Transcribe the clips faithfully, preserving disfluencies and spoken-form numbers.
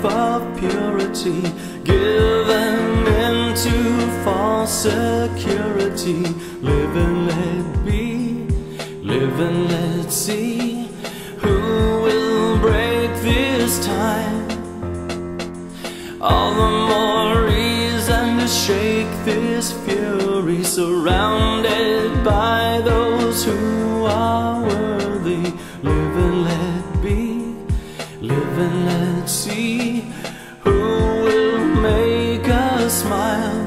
life of purity, given into false security. Live and let be, live and let see. Who will break this time? All the more reason to shake this fury, surrounded by those who are worthy. Live and let be, live and let see. Who will make us smile?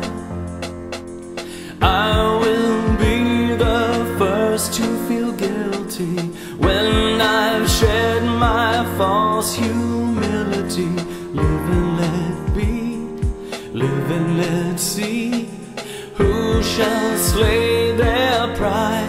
I will be the first to feel guilty when I've shed my false humility. Live and let be, live and let see. Who shall slay their pride?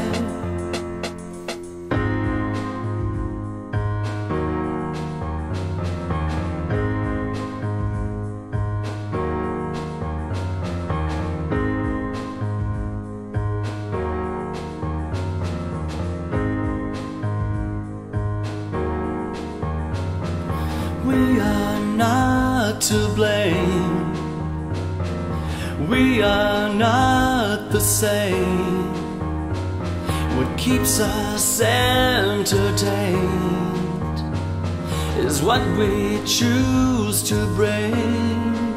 We are not to blame, we are not the same. What keeps us entertained is what we choose to bring.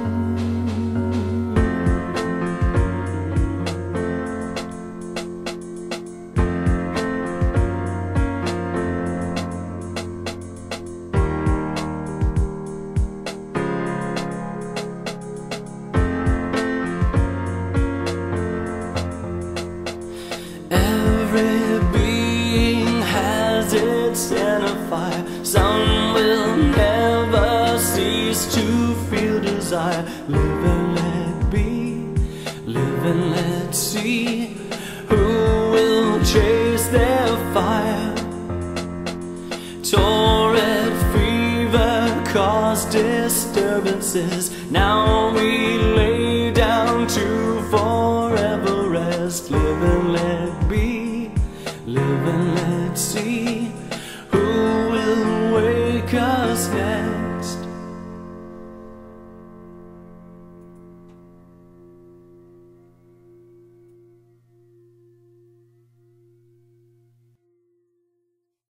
Fire. Some will never cease to feel desire. Live and let be, live and let see. Who will chase their fire? Torrid fever caused disturbances. Now we lay down to forever rest. Live and let be, live and let see. Wake us next.